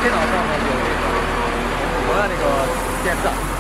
电脑上呢有那个那个监视。